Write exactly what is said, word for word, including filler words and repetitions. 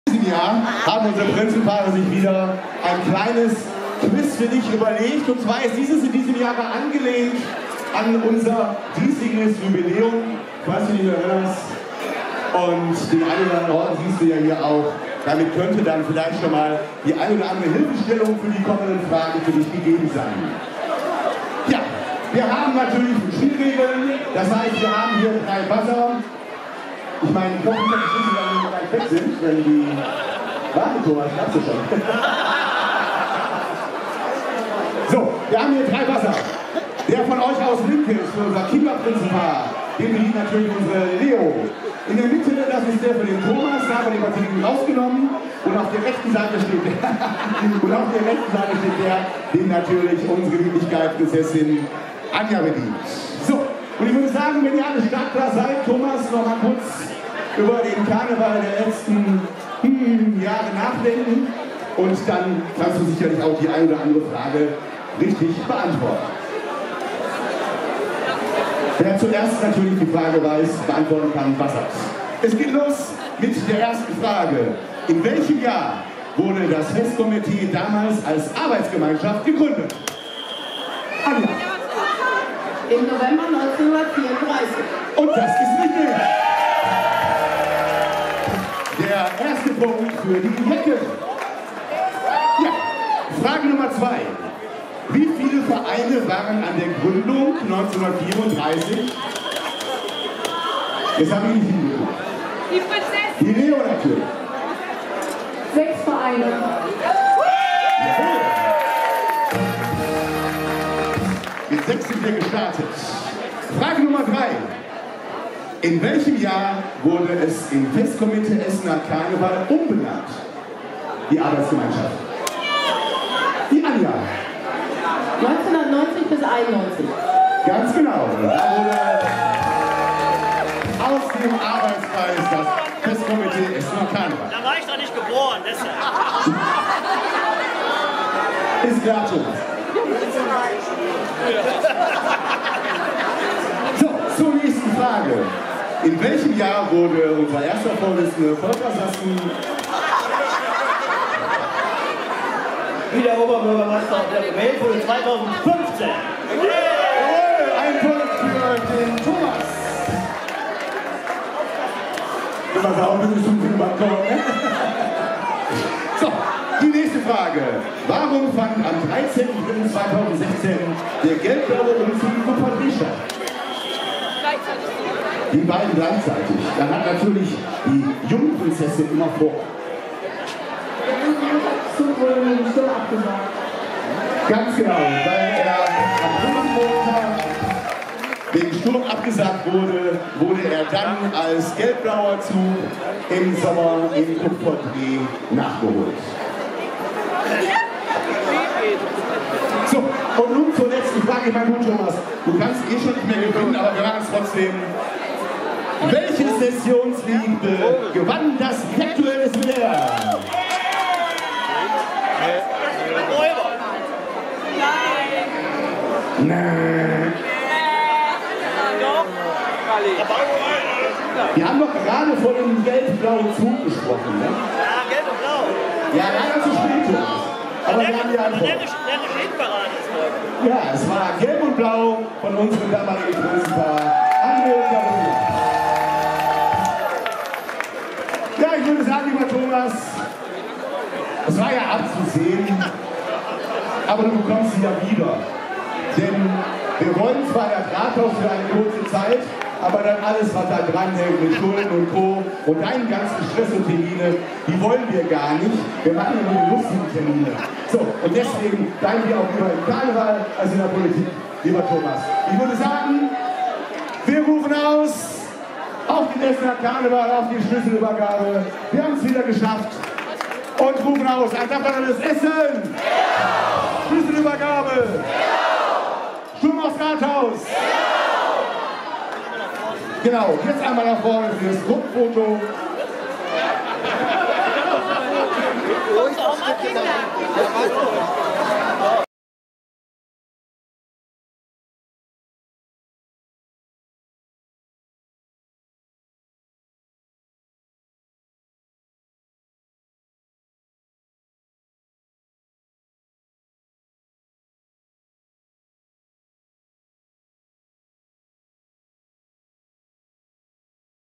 In diesem Jahr haben unsere Prinzenpaare sich wieder ein kleines Quiz für dich überlegt. Und zwar ist dieses in diesem Jahre angelehnt an unser diesjähriges Jubiläum. Ich weiß nicht, wie du erinnerst. Und den einen oder anderen Ort siehst du ja hier auch. Damit könnte dann vielleicht schon mal die ein oder andere Hilfestellung für die kommenden Fragen für dich gegeben sein. Ja, wir haben natürlich Spielregeln. Das heißt, wir haben hier drei Buzzer. Ich meine, ich hoffe, dass die Schlüssel dann nicht gleich weg sind, wenn die... Warte, Thomas, schaffst du schon. So, wir haben hier drei Buzzer. Der von euch aus links für unser Kinderprinzenpaar, den bedient natürlich unsere Leo. In der Mitte, das ist der für den Thomas, da haben wir die Batterien rausgenommen. Und auf der rechten Seite steht der, und auf der rechten Seite steht der, den natürlich unsere Lieblichkeitsprinzessin Anja bedient. So, und ich würde sagen, wenn ihr alle startklar seid, Thomas, noch mal kurz über den Karneval der letzten hm, Jahre nachdenken. Und dann kannst du sicherlich auch die eine oder andere Frage richtig beantworten. Wer zuerst natürlich die Frage weiß, beantworten kann, was hat. Es geht los mit der ersten Frage. In welchem Jahr wurde das Festkomitee damals als Arbeitsgemeinschaft gegründet? Anja. Im November neunzehnhundertvierunddreißig. Und das ist richtig. Der erste Punkt für die Hecke. Ja, Frage Nummer zwei. Wie viele Vereine waren an der Gründung neunzehnhundertvierunddreißig? Jetzt habe ich nicht hingeguckt. Die Prinzessin. Die Leo natürlich. Sechs Vereine. Jawohl. Mit sechs sind wir gestartet. Frage Nummer drei. In welchem Jahr wurde es im Festkomitee Essener Karneval umbenannt? Die Arbeitsgemeinschaft. Die Anja. neunzehnhundertneunzig bis einundneunzig. Ganz genau. Da wurde aus dem Arbeitskreis das Festkomitee Essener Karneval. Da war ich doch nicht geboren, deshalb. Ist klar, Thomas. So, zur nächsten Frage. In welchem Jahr wurde unser erster Vorsitzender Volker Sassen Wieder Oberbürgermeister gewählt wurde zweitausendfünfzehn. Jawohl, ein Punkt für den Thomas. Du warst auch ein bisschen zum Filmbalkon, ne? So, die nächste Frage. Warum fand am dreizehnten dritten zweitausendsechzehn der gelb-blaue Umzug in Kupferdreh statt? Die beiden gleichzeitig. Dann hat natürlich die Jungprinzessin immer vor. Zug wurde mit dem Sturm abgesagt. Ganz genau, weil er am Rosenmontag wegen Sturm abgesagt wurde, wurde er dann als gelb-blauer Zug im Sommer in Kupferdreh nachgeholt. So, und nun zur letzten Frage, mein gut, Thomas. Du kannst eh schon nicht mehr gewinnen, aber wir machen es trotzdem. Welches Sessionslied gewann das virtuelle Flair? Nein. Wir haben doch gerade von dem gelb-blauen Zug gesprochen, ne? Ja, gelb und blau. Ja, leider zu spät. Aber wir haben die Antwort. Der Geschichtsparade ist heute. Ja, es war gelb und blau von unserem damaligen Prinzenpaar André und Gabriel. Ja, ich würde sagen, lieber Thomas, es war ja abzusehen, aber du bekommst sie ja wieder. Denn wir wollen zwar das Rathaus für eine kurze Zeit, aber dann alles, was da dranhängt mit Schulden und Co. und deinen ganzen Stress und Termine, die wollen wir gar nicht. Wir machen ja nur die lustigen Termine. So, und deswegen bleiben wir auch lieber im Karneval als in der Politik, lieber Thomas. Ich würde sagen, wir rufen aus auf den Essener Karneval, auf die Schlüsselübergabe. Wir haben es wieder geschafft und rufen aus. Ein tapferes Essen! Schlüsselübergabe! Sturm aufs Rathaus! Genau, jetzt einmal nach vorne für das Gruppenfoto.